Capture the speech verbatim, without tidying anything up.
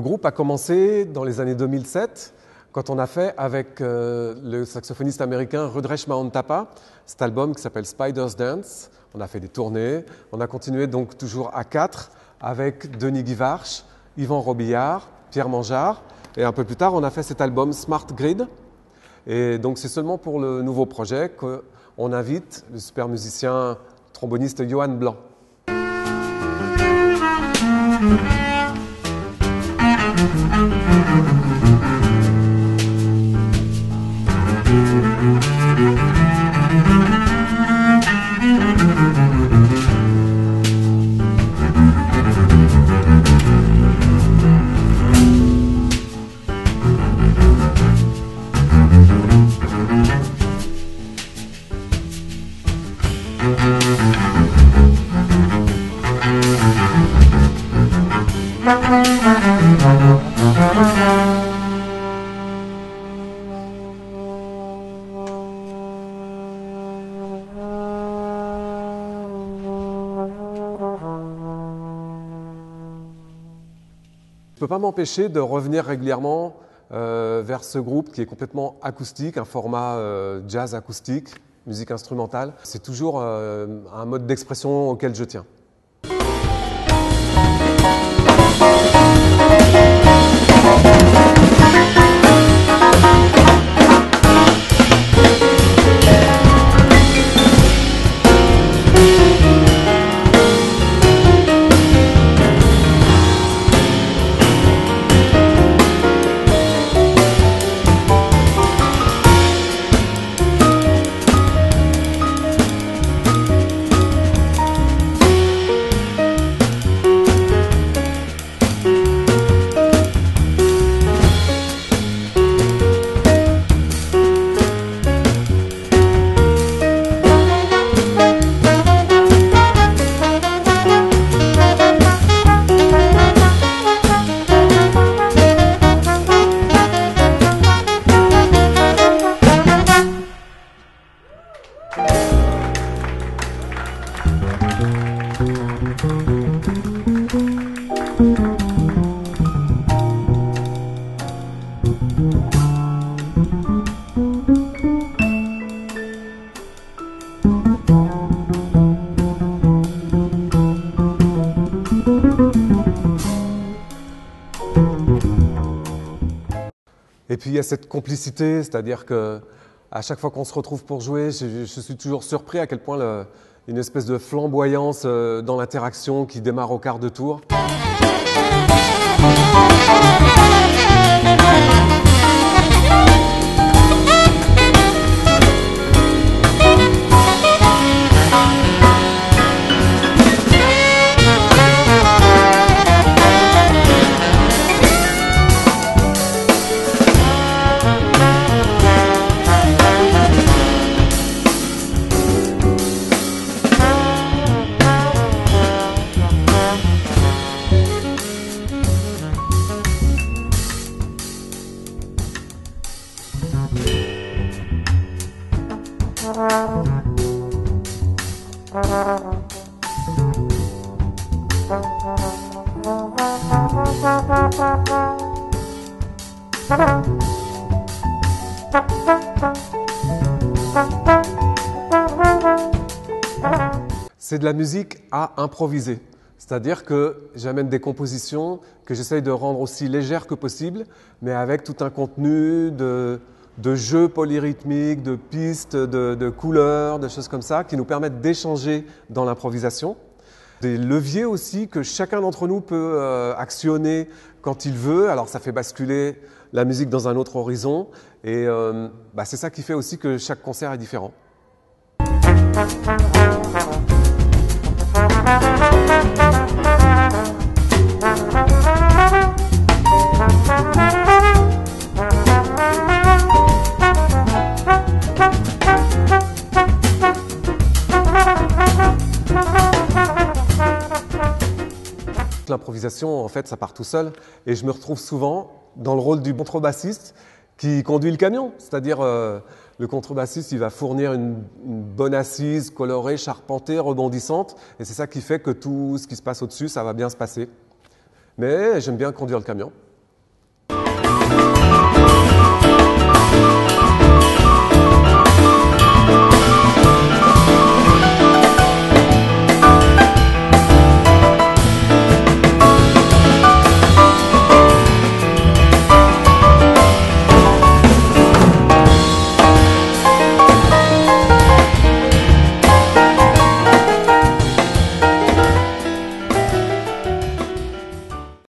groupe a commencé dans les années deux mille sept, quand on a fait avec euh, le saxophoniste américain Rudresh Mahantapa cet album qui s'appelle Spider's Dance. On a fait des tournées, on a continué donc toujours à quatre avec Denis Guivarch, Yvan Robillard, Pierre Mangeard, et un peu plus tard on a fait cet album Smart Grid. Et donc c'est seulement pour le nouveau projet qu'on invite le super musicien tromboniste Johan Blanc. Je ne peux pas m'empêcher de revenir régulièrement euh, vers ce groupe qui est complètement acoustique, un format euh, jazz acoustique, musique instrumentale. C'est toujours euh, un mode d'expression auquel je tiens. Et puis il y a cette complicité, c'est-à-dire que à chaque fois qu'on se retrouve pour jouer, je, je suis toujours surpris à quel point le, une espèce de flamboyance dans l'interaction qui démarre au quart de tour. C'est de la musique à improviser, c'est-à-dire que j'amène des compositions que j'essaye de rendre aussi légères que possible, mais avec tout un contenu de, de jeux polyrythmiques, de pistes, de, de couleurs, de choses comme ça, qui nous permettent d'échanger dans l'improvisation. Des leviers aussi que chacun d'entre nous peut euh, actionner quand il veut, alors ça fait basculer la musique dans un autre horizon, et euh, bah c'est ça qui fait aussi que chaque concert est différent. L'improvisation, en fait, ça part tout seul, et je me retrouve souvent dans le rôle du contrebassiste qui conduit le camion, c'est-à-dire euh, le contrebassiste, il va fournir une, une bonne assise colorée, charpentée, rebondissante, et c'est ça qui fait que tout ce qui se passe au-dessus, ça va bien se passer. Mais j'aime bien conduire le camion.